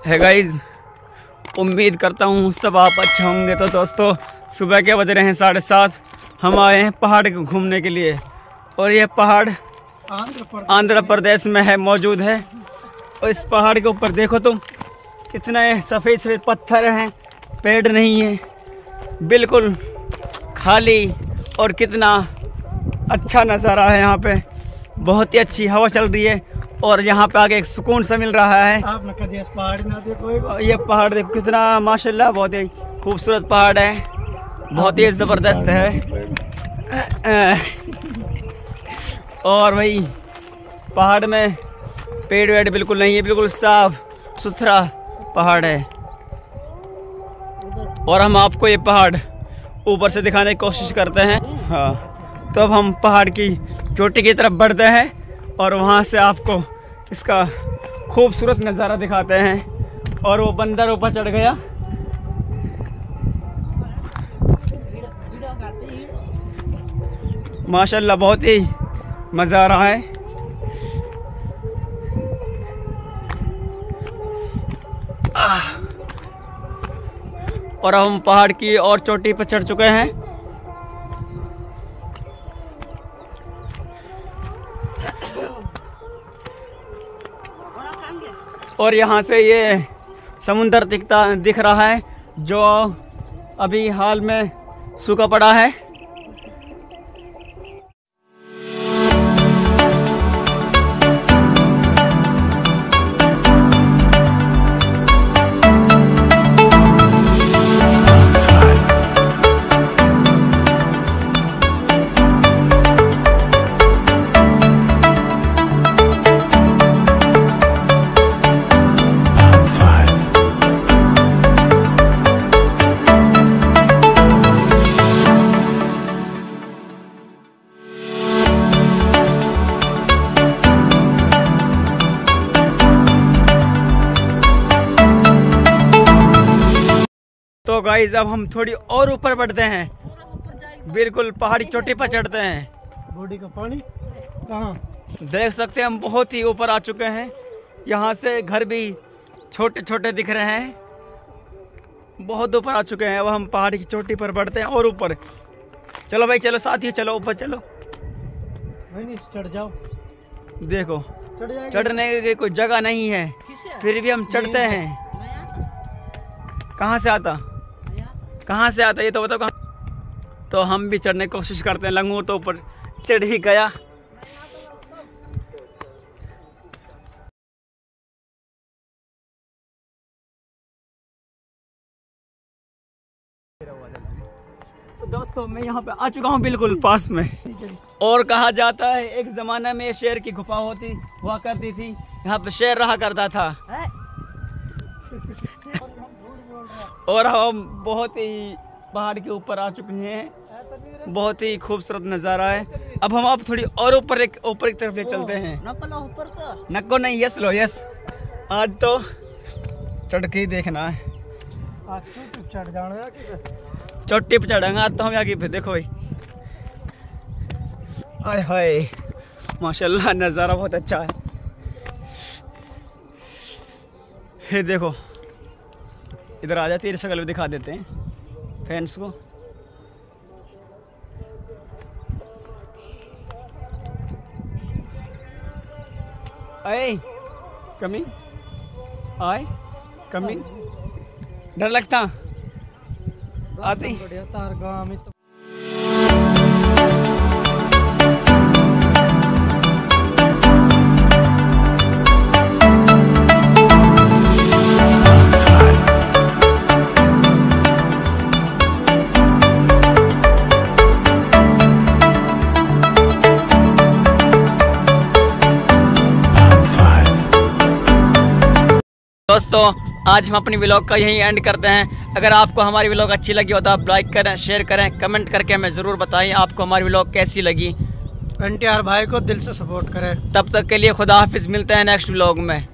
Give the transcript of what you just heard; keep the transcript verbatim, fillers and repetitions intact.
है गाइज, उम्मीद करता हूँ सब आप अच्छे होंगे। तो दोस्तों, सुबह के बज रहे हैं साढ़े सात। हम आए हैं पहाड़ घूमने के लिए और ये पहाड़ आंध्र प्रदेश में है मौजूद है। और इस पहाड़ के ऊपर देखो तुम, कितने सफ़ेद सफ़ेद पत्थर हैं, पेड़ नहीं है, बिल्कुल खाली। और कितना अच्छा नज़ारा है यहाँ पे, बहुत ही अच्छी हवा चल रही है और यहाँ पे आगे एक सुकून सा मिल रहा है। आपने कभी इस पहाड़ ना देखो, ये पहाड़ देखो कितना माशाल्लाह बहुत ही खूबसूरत पहाड़ है, बहुत ही ज़बरदस्त है। और भाई पहाड़ में पेड़ वेड़ बिल्कुल नहीं है, बिल्कुल साफ सुथरा पहाड़ है। और हम आपको ये पहाड़ ऊपर से दिखाने की कोशिश करते हैं। हाँ, तो अब हम पहाड़ की चोटी की तरफ बढ़ते हैं और वहाँ से आपको इसका खूबसूरत नज़ारा दिखाते हैं। और वो बंदर ऊपर चढ़ गया। माशाल्लाह बहुत ही मज़ा आ रहा है। और हम पहाड़ की और चोटी पर चढ़ चुके हैं। और यहाँ से ये समुंदर दिखता दिख रहा है, जो अभी हाल में सूखा पड़ा है। तो गाइज, अब हम थोड़ी और ऊपर बढ़ते हैं, बिल्कुल पहाड़ी चोटी पर चढ़ते हैं। बॉडी का पानी कहाँ देख सकते हैं, हम बहुत ही ऊपर आ चुके हैं। यहाँ से घर भी छोटे छोटे दिख रहे हैं, बहुत ऊपर आ चुके हैं। अब हम पहाड़ी की चोटी पर बढ़ते हैं और ऊपर। चलो भाई, चलो साथियों, चलो ऊपर चलो। चढ़ जाओ। देखो चढ़ने की कोई जगह नहीं है, फिर भी हम चढ़ते हैं। कहाँ से आता कहाँ से आता ये तो बताओ कहाँ। तो हम भी चढ़ने की कोशिश करते हैं। लंगूर तो ऊपर चढ़ ही गया। तो दोस्तों, मैं यहाँ पे आ चुका हूँ बिल्कुल पास में। और कहा जाता है एक जमाने में शेर की गुफा होती हुआ करती थी, यहाँ पे शेर रहा करता था। और हम बहुत ही पहाड़ के ऊपर आ चुके हैं, बहुत ही खूबसूरत नज़ारा है। अब हम आप थोड़ी और ऊपर एक ऊपर की तरफ ले चलते हैं। नको नहीं, यस लो यस। आज तो चढ़ के ही देखना है, चढ़ जाना चोटी पे चढ़ेंगे आज तो हम। आगे पे देखो भाई, आय हाय माशाल्लाह, नज़ारा बहुत अच्छा है। ये देखो, इधर आ जाती है, शक्ल भी दिखा देते हैं फैंस को। आए कमी आए कमी डर लगता आती तार गाँव में। तो दोस्तों, आज हम अपनी व्लॉग का यहीं एंड करते हैं। अगर आपको हमारी व्लॉग अच्छी लगी हो तो आप लाइक करें, शेयर करें, कमेंट करके हमें ज़रूर बताएं आपको हमारी व्लॉग कैसी लगी। एन टी आर भाई को दिल से सपोर्ट करें। तब तक के लिए खुदा हाफिज़, मिलते हैं नेक्स्ट व्लॉग में।